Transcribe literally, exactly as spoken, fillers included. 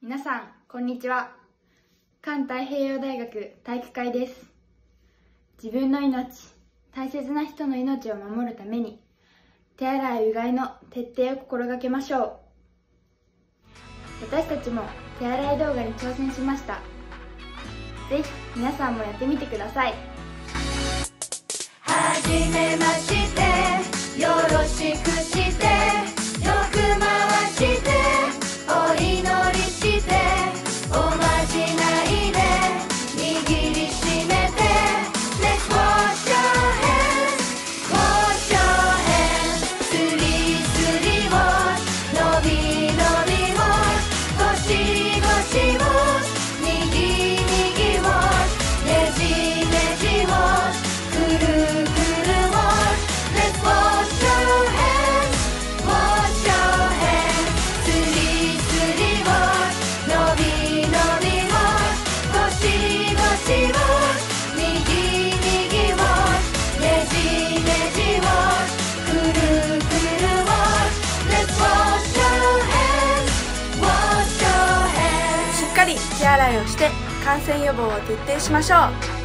皆さん、こんにちは。環太平洋大学体育会です。自分の命、大切な人の命を守るために、手洗い・うがいの徹底を心がけましょう。私たちも手洗い動画に挑戦しました。ぜひ皆さんもやってみてください。 はじめまして、よろしくして、よく回して、お祈りして、おまじないで握りしめて、 Let's wash your hands, wash your hands, スリスリ wash、 のびのび wash、 ゴシゴシ wash、 にぎにぎ wash、 ねじねじ wash、 くるくる wash、 Let's wash your hands, wash your hands、 スリスリ wash、 のびのび wash、 ゴシゴシ wash、 にぎにぎ wash、 ねじねじ wash、 くるくる wash、 Let's wash your hands, wash your hands。 しっかり手洗いをして感染予防を徹底しましょう。